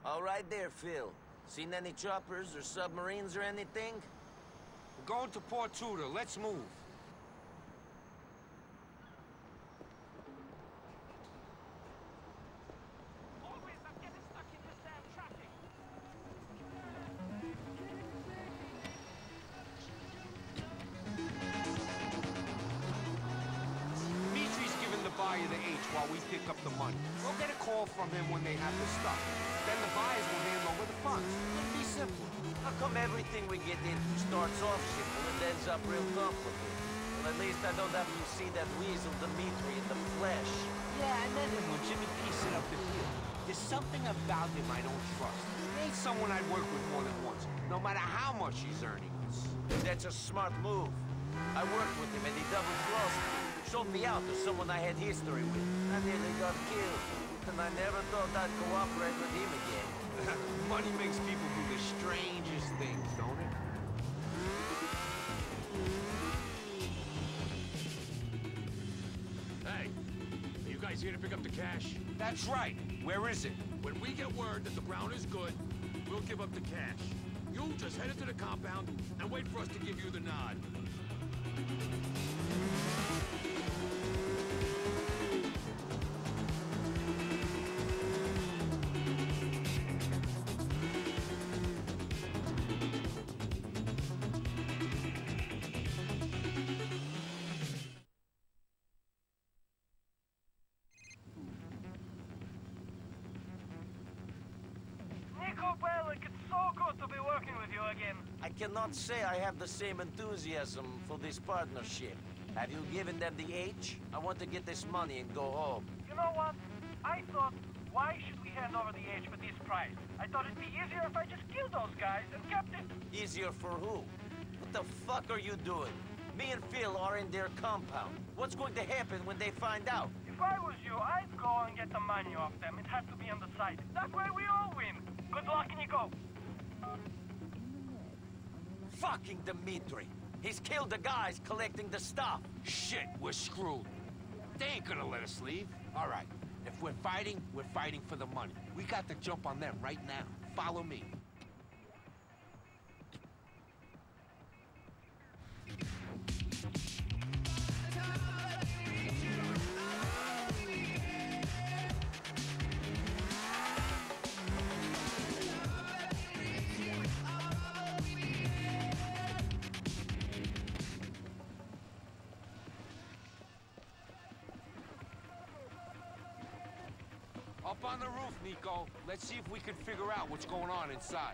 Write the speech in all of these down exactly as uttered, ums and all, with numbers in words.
All right there, Phil. Seen any choppers or submarines or anything? We're going to Port Tudor. Let's move. Always, I'm getting stuck in this damn traffic. Dimitri's giving the buyer the H while we pick up the money. We'll get a call from him when they have the stuff. Then the buyers will hand over the funds. It'll be simple. How come everything we get into starts off simple and ends up real complicated? Well, at least I don't have to see that weasel Dimitri in the flesh. Yeah, I met him when Jimmy P set up the deal. There's something about him I don't trust. He ain't someone I'd work with more than once, no matter how much he's earning us. That's a smart move. I worked with him and he double-crossed me. Showed me out to someone I had history with. I nearly got killed. And I never thought I'd cooperate with him again. Money makes people do the strangest things, don't it? Hey, are you guys here to pick up the cash? That's right. Where is it? When we get word that the Brown is good, we'll give up the cash. You just head into the compound and wait for us to give you the nod. Nico Bellic, it's so good to be working with you again. I cannot say I have the same enthusiasm for this partnership. Have you given them the H? I want to get this money and go home. You know what? I thought, why should we hand over the H for this price? I thought it'd be easier if I just killed those guys and kept it. Easier for who? What the fuck are you doing? Me and Phil are in their compound. What's going to happen when they find out? If I was you, I'd go and get the money off them. It has to be on the side. That way we all win. Good luck, Nico. Fucking Dimitri. He's killed the guys collecting the stuff. Shit, we're screwed. They ain't gonna let us leave. All right, if we're fighting, we're fighting for the money. We got to jump on them right now. Follow me. Up on the roof, Nico. Let's see if we can figure out what's going on inside.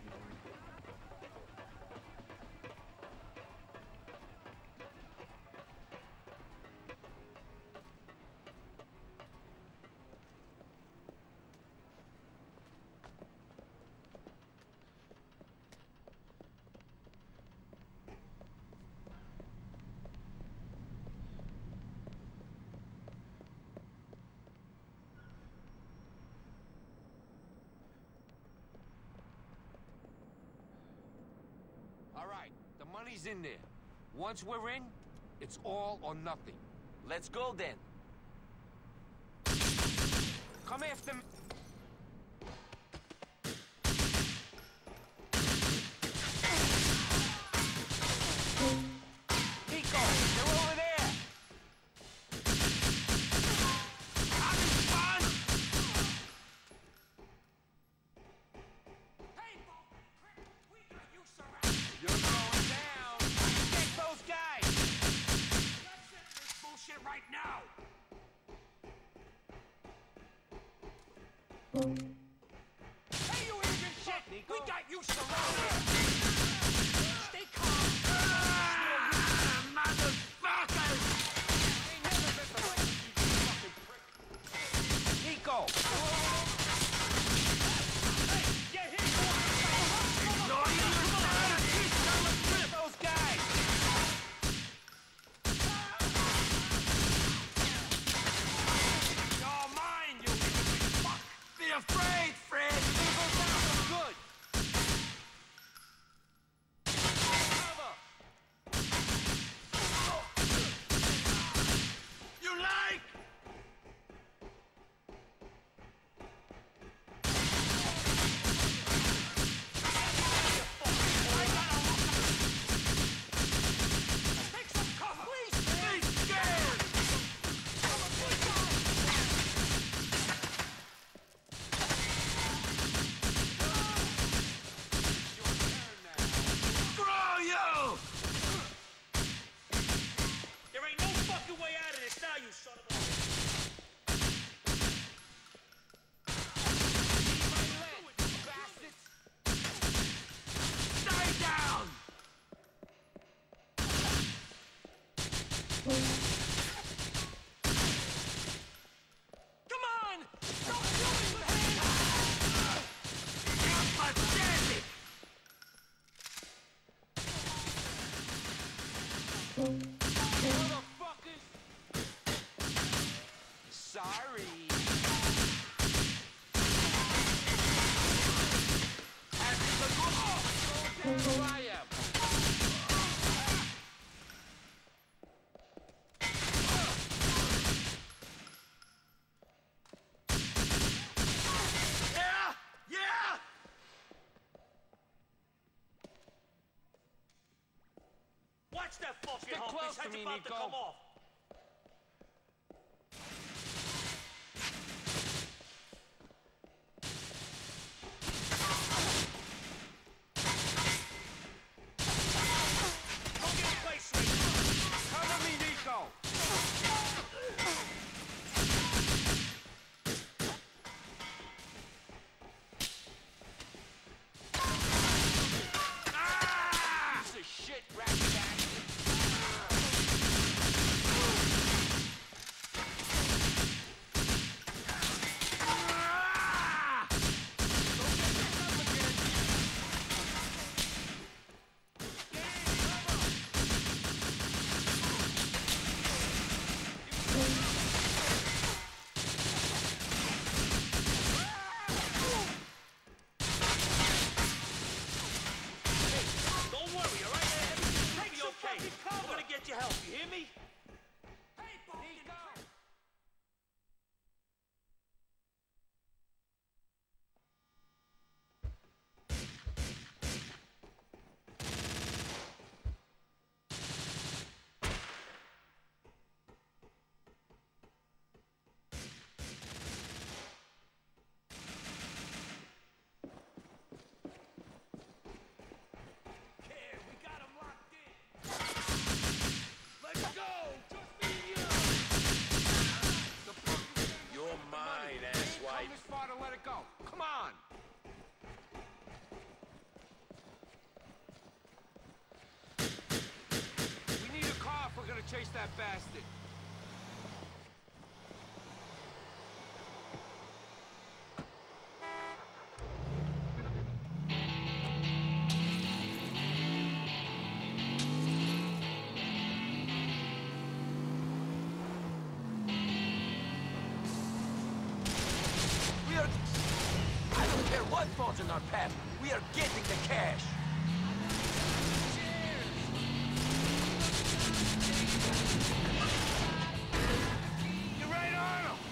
All right, the money's in there. Once we're in, it's all or nothing. Let's go then. Come after me. Nico, they're over there! Having fun? Hey, we got you surrounded. You're going down. Get those guys! Let's end this bullshit right now! Hey, you idiot shit! We got you surrounded! Stay calm! Ah, motherfuckers! They never meant to let you, you fucking prick. Nico! Hey, get hit! Ignore you! Get those guys! You're mine, you fuck! Be afraid, Fred! Good! Come on! Don't do it with hands! You're pathetic! Motherfuckers! Sorry. Who I am. Yeah! Yeah! Watch that fucking Stick hump. close His to head's me, about to Nico. come off. Don't get a place straight. Cover me, Nico! Ah! Piece of shit, rat bastard! Ah! Don't get this up again! Don't worry, all right? Everything's gonna be okay. We're gonna get you help. You hear me? Hey, Nico! Yeah, we got him locked in. Let's go! Just me and you! The fuck is getting You're the money? mine, We ain't asswipe. come this far to let it go. Come on! We need a car if we're gonna chase that bastard. We are... I don't care what falls in our path. We are getting the cash. You're right on him!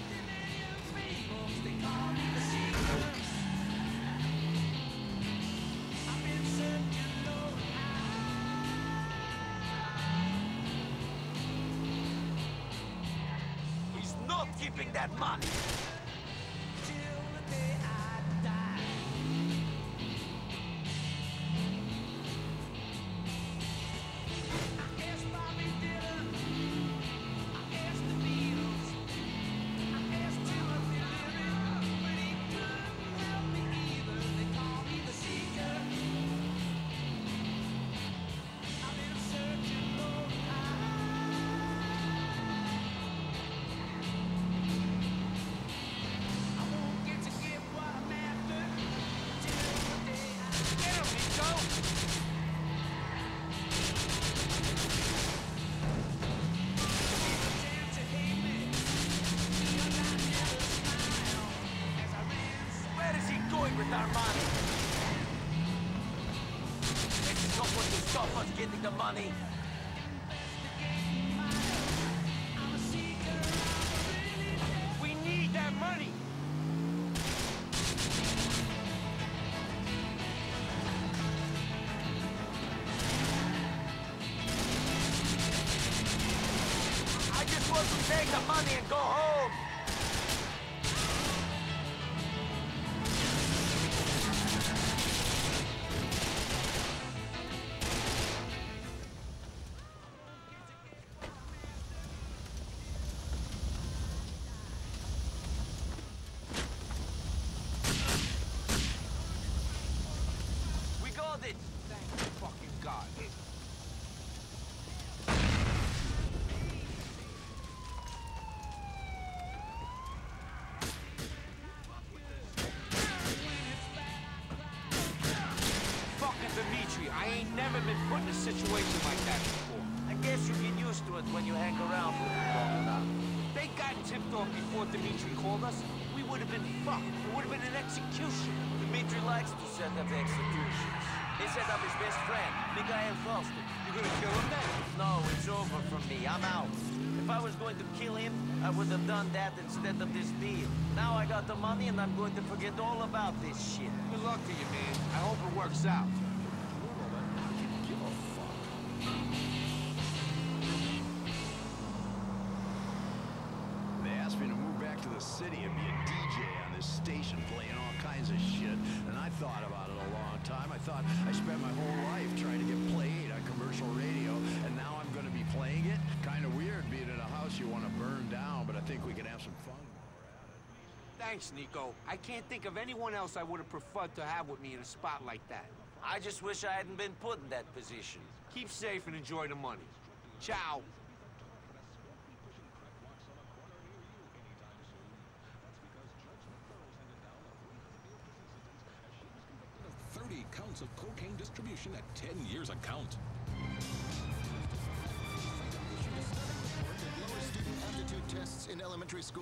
He's not keeping that money. Get him, Nico! Where is he going with our money? This is not going to stop us getting the money. We need that money! I just want to take the money and go home. We got it. Thank fucking God. situation like that before. I guess you get used to it when you hang around with it long enough. If they got tipped off before Dimitri called us, we would have been fucked. It would have been an execution. Dimitri likes to set up executions. He set up his best friend, Mikhail Falston. You gonna kill him then? No, it's over for me. I'm out. If I was going to kill him, I would have done that instead of this deal. Now I got the money and I'm going to forget all about this shit. Good luck to you, man. I hope it works out. They asked me to move back to the city and be a D J on this station playing all kinds of shit, and I thought about it a long time. I thought I spent my whole life trying to get played on commercial radio, and now I'm going to be playing it? Kind of weird being in a house you want to burn down, but I think we can have some fun while we're at it. Thanks, Nico. I can't think of anyone else I would have preferred to have with me in a spot like that. I just wish I hadn't been put in that position. Keep safe and enjoy the money. Ciao. thirty counts of cocaine distribution at ten years a count. Lower student aptitude tests in elementary school.